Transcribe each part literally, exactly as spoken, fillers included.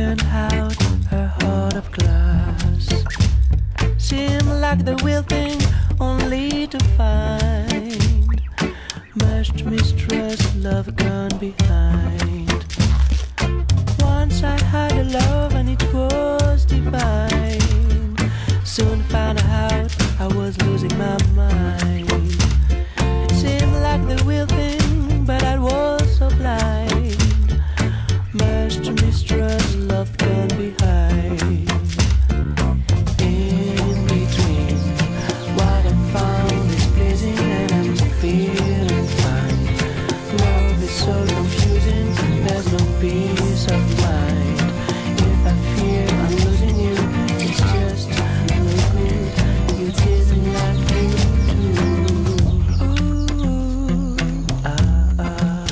turned out her heart of glass. Seemed like the real thing, only to find much mistrust, love gone behind. Once I had a love and it was divine. Soon found out I was losing my mind. Seemed like the real thing, but I was so blind. Much mistrust, love gone behind. In between, what I found is pleasing and I'm feeling fine. Love is so confusing, there's no peace of mind. If I fear I'm losing you, it's just no good. You didn't like you too. Ooh, ah, ah.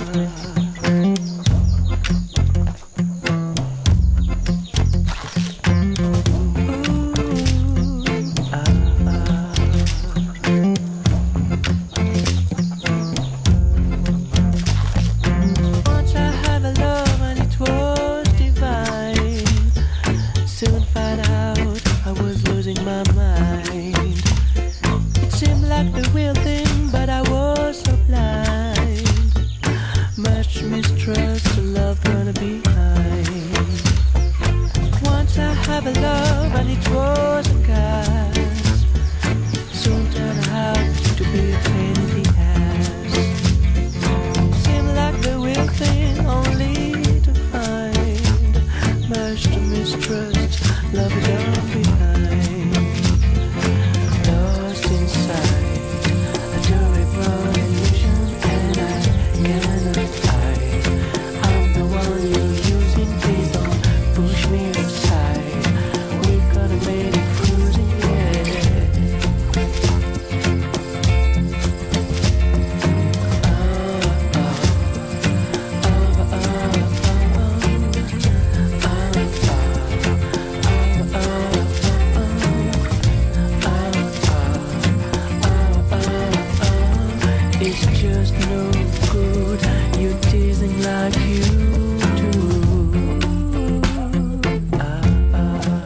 Once I had a love and it was divine. Soon found out I was losing my mind. It seemed like the real thing, but I was so blind. Much mistrust, love gonna behind. Once I have a love and it was a gas. Soon turned out to be a pain in the ass. Seemed like the real thing, only to find much to mistrust, love gone behind. Lost inside a terrible illusion, and I cannot hide. I'm the one you're using, please don't push me aside. We could have made it cruising, yeah. Oh, oh, oh, it's just no good. You teasing like you do. Ah, ah.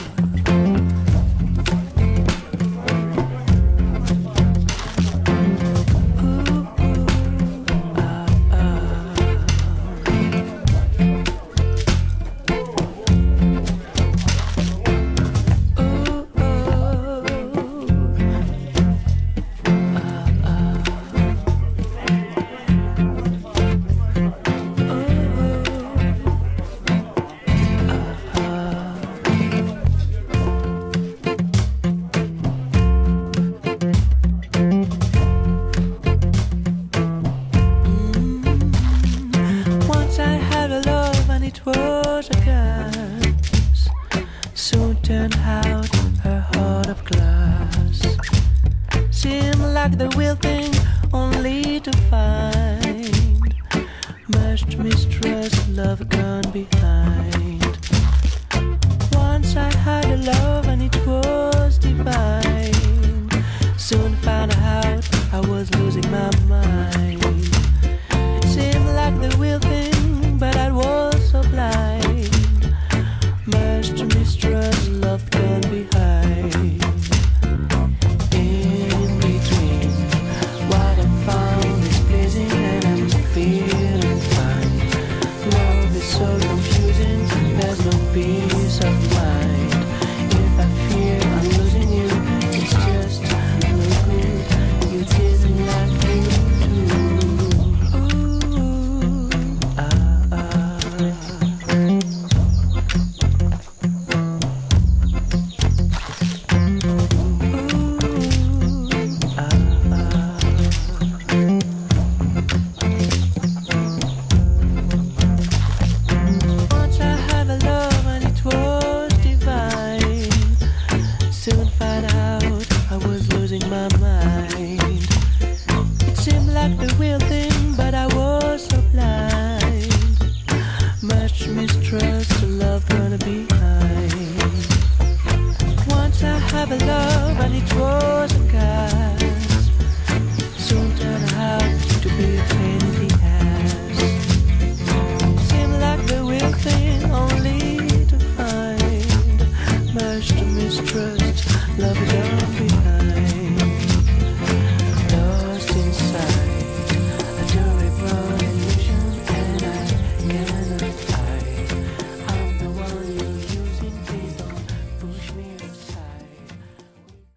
Ooh, ah, ah. Once I had a love and it was a gas. Soon turned out her heart of glass. Seemed like the real thing, only to find much mistrust, love gone behind.